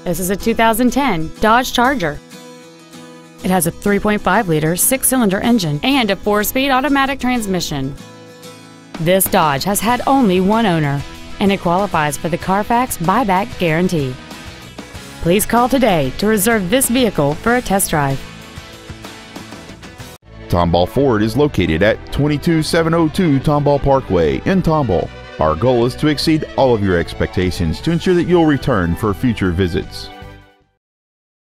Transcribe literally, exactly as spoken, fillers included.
This is a two thousand ten Dodge Charger. It has a three point five liter six-cylinder engine and a four-speed automatic transmission. This Dodge has had only one owner, and it qualifies for the Carfax buyback guarantee. Please call today to reserve this vehicle for a test drive. Tomball Ford is located at twenty-two seven oh two Tomball Parkway in Tomball. Our goal is to exceed all of your expectations to ensure that you'll return for future visits.